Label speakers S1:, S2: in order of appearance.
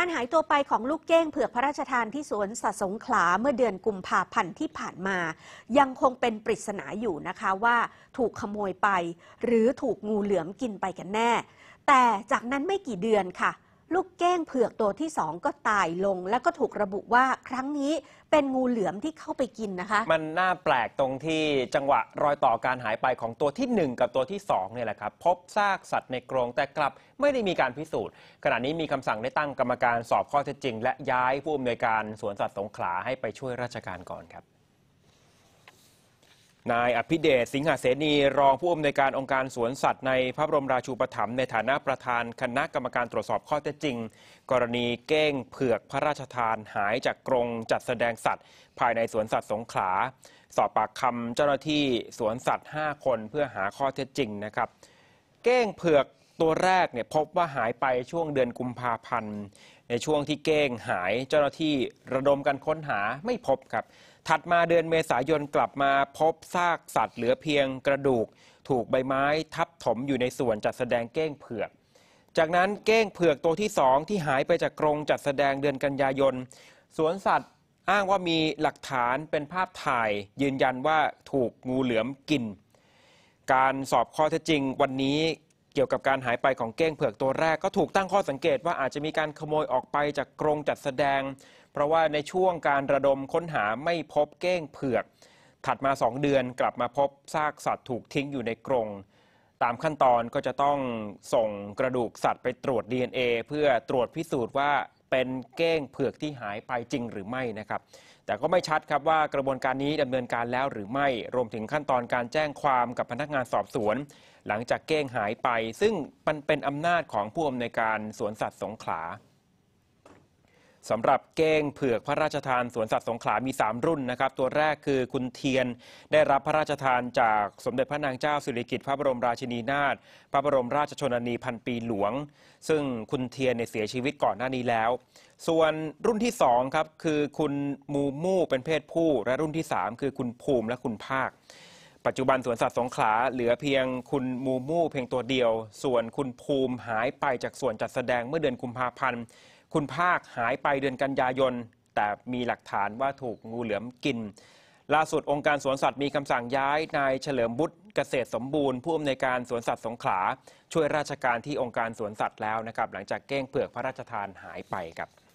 S1: การหายตัวไปของลูกเก้งเผือกพระราชทานที่สวนสัตว์สงขลาเมื่อเดือนกุมภาพันธ์ที่ผ่านมายังคงเป็นปริศนาอยู่นะคะว่าถูกขโมยไปหรือถูกงูเหลือมกินไปกันแน่แต่จากนั้นไม่กี่เดือนค่ะลูกเก้งเผือกตัวที่2ก็ตายลงและก็ถูกระบุว่าครั้งนี้เป็นงูเหลือมที่เข้าไปกินนะคะ
S2: มันน่าแปลกตรงที่จังหวะรอยต่อการหายไปของตัวที่1กับตัวที่2เนี่ยแหละครับพบซากสัตว์ในกรงแต่กลับไม่ได้มีการพิสูจน์ขณะนี้มีคำสั่งได้ตั้งกรรมการสอบข้อเท็จจริงและย้ายผู้อำนวยการสวนสัตว์สงขลาให้ไปช่วยราชการก่อนครับนายอภิเดชสิงหเสนีรองผู้อำนวยการองค์การสวนสัตว์ในพระบรมราชูปถัมภ์ในฐานะประธานคณะกรรมการตรวจสอบข้อเท็จจริงกรณีเก้งเผือกพระราชทานหายจากกรงจัดแสดงสัตว์ภายในสวนสัตว์สงขลาสอบปากคำเจ้าหน้าที่สวนสัตว์5คนเพื่อหาข้อเท็จจริงนะครับเก้งเผือกตัวแรกเนี่ยพบว่าหายไปช่วงเดือนกุมภาพันธ์ในช่วงที่เก้งหายเจ้าหน้าที่ระดมกันค้นหาไม่พบครับถัดมาเดือนเมษายนกลับมาพบซากสัตว์เหลือเพียงกระดูกถูกใบไม้ทับถมอยู่ในส่วนจัดแสดงเก้งเผือกจากนั้นเก้งเผือกตัวที่2ที่หายไปจากกรงจัดแสดงเดือนกันยายนสวนสัตว์อ้างว่ามีหลักฐานเป็นภาพถ่ายยืนยันว่าถูกงูเหลือมกินการสอบข้อเท็จจริงวันนี้เกี่ยวกับการหายไปของเก้งเผือกตัวแรกก็ถูกตั้งข้อสังเกตว่าอาจจะมีการขโมยออกไปจากกรงจัดแสดงเพราะว่าในช่วงการระดมค้นหาไม่พบเก้งเผือกถัดมา2เดือนกลับมาพบซากสัตว์ถูกทิ้งอยู่ในกรงตามขั้นตอนก็จะต้องส่งกระดูกสัตว์ไปตรวจ DNA เพื่อตรวจพิสูจน์ว่าเป็นเก้งเผือกที่หายไปจริงหรือไม่นะครับแต่ก็ไม่ชัดครับว่ากระบวนการนี้ดำเนินการแล้วหรือไม่รวมถึงขั้นตอนการแจ้งความกับพนักงานสอบสวนหลังจากเก้งหายไปซึ่งมันเป็นอำนาจของผู้อำนวยการสวนสัตว์สงขลาสำหรับเก้งเผือกพระราชทานสวนสัตว์สงขลามี3รุ่นนะครับตัวแรกคือคุณเทียนได้รับพระราชทานจากสมเด็จพระนางเจ้าสิริกิติ์พระบรมราชินีนาถพระบรมราชชนนีพันปีหลวงซึ่งคุณเทียนเสียชีวิตก่อนหน้านี้แล้วส่วนรุ่นที่2ครับคือคุณมูมู่เป็นเพศผู้และรุ่นที่3คือคุณภูมิและคุณภาคปัจจุบันสวนสัตว์สงขลาเหลือเพียงคุณมูมู่เพียงตัวเดียวส่วนคุณภูมิหายไปจากส่วนจัดแสดงเมื่อเดือนกุมภาพันธ์คุณภาคหายไปเดือนกันยายนแต่มีหลักฐานว่าถูกงูเหลือมกินล่าสุดองค์การสวนสัตว์มีคำสั่งย้ายนายเฉลิมบุตรเกษตรสมบูรณ์ผู้อำนวยการสวนสัตว์สงขลาช่วยราชการที่องค์การสวนสัตว์แล้วนะครับหลังจากเก้งเผือกพระราชทานหายไปครับ